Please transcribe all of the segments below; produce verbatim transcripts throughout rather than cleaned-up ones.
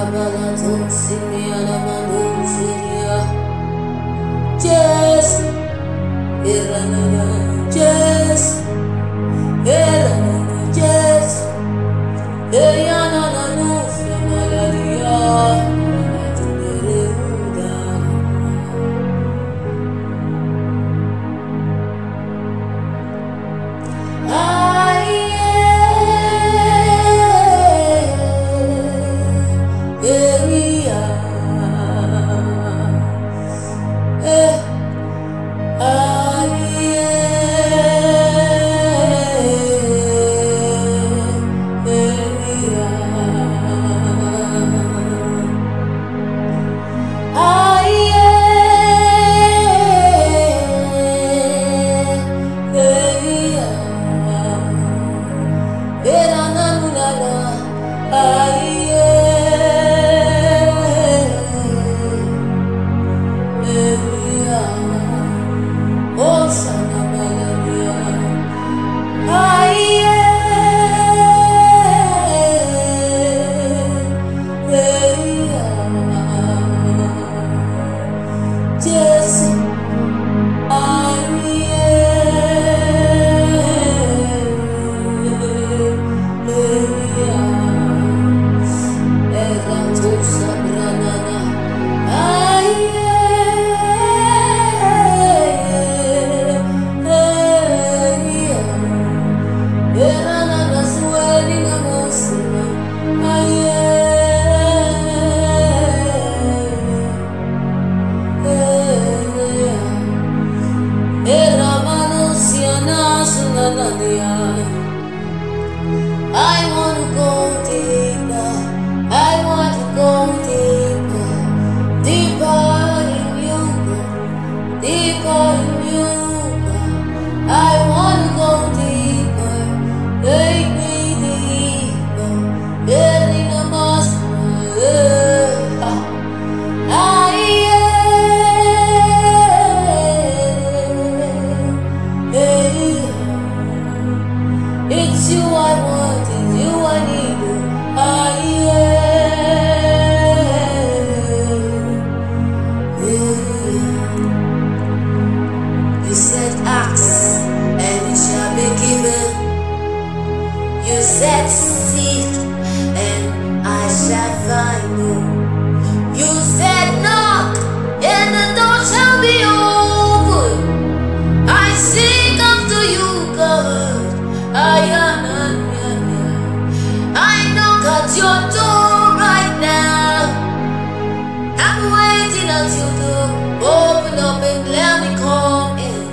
Yes, yes, yes, I want to go deeper. I want to go deeper, deeper in you, God, deeper in you, God. I want to go deeper, take me deeper, get in the master. It's you I want, it's you I need. I am. You said ask and it shall be given. You said seek and I shall find you. You said knock and the door shall be open. I seek after you, God. I am, I knock at your door right now. I'm waiting at your door. Open up and let me come in.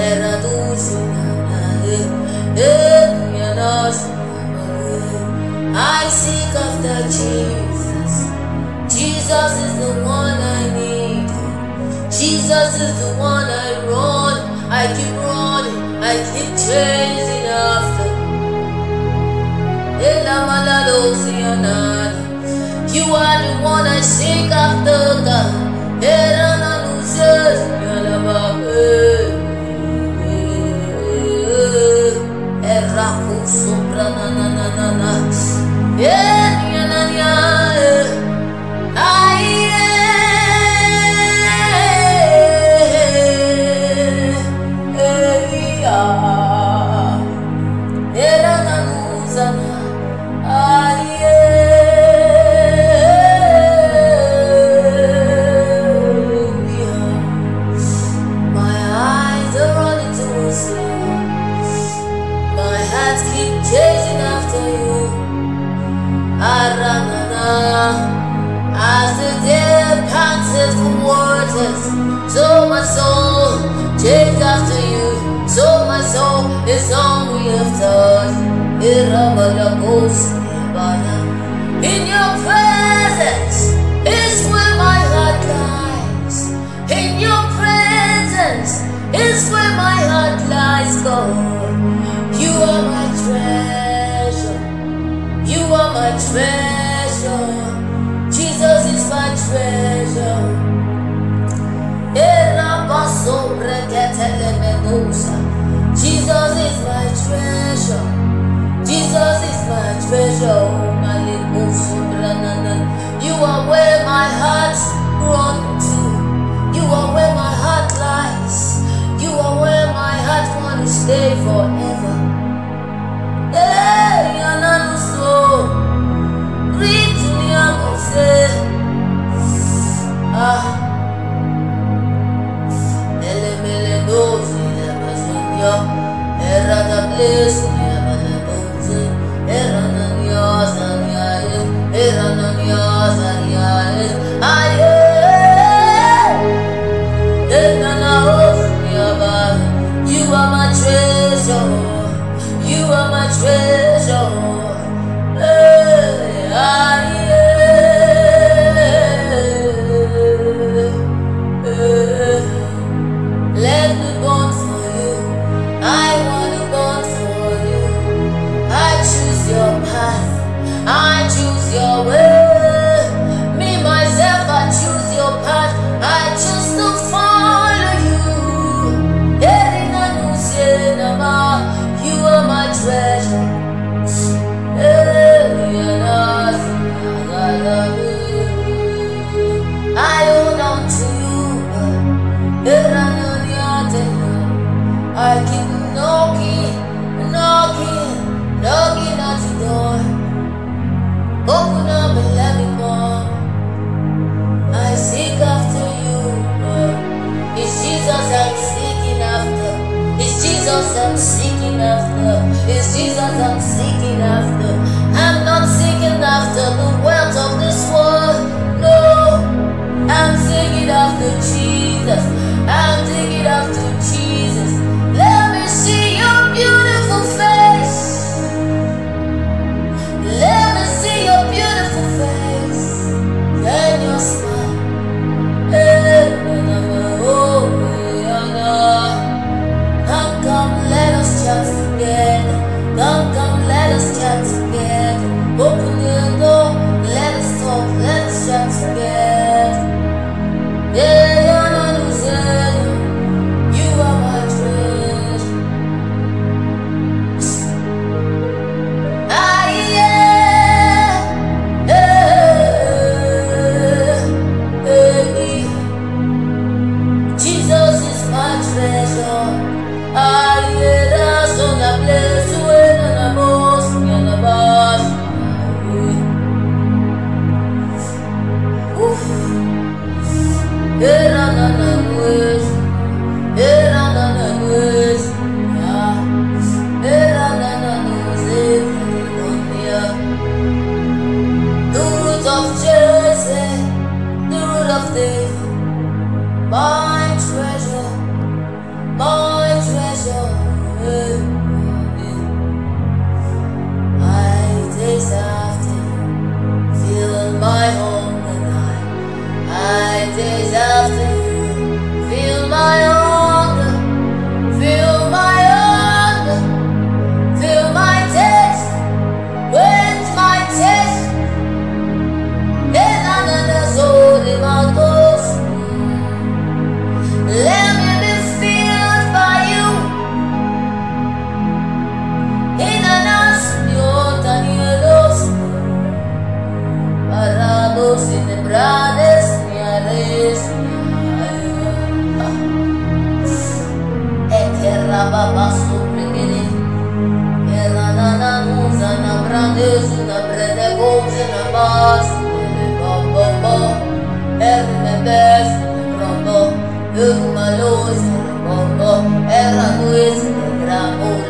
I seek after Jesus. Jesus is the one I need. Jesus is the one I run. I keep running. I keep chasing after. You are the one I seek after, God. As the deer panted for waters, so my soul chased after you. So my soul is hungry after you. In your presence is where my heart lies. In your presence is where my heart lies, God. You are my treasure. You are my treasure. Jesus is my treasure. Jesus is my treasure. Jesus is my treasure. You Mas, Bo, Hernandez, Rombo, Malos, Bombo, Era Luis, Ramon.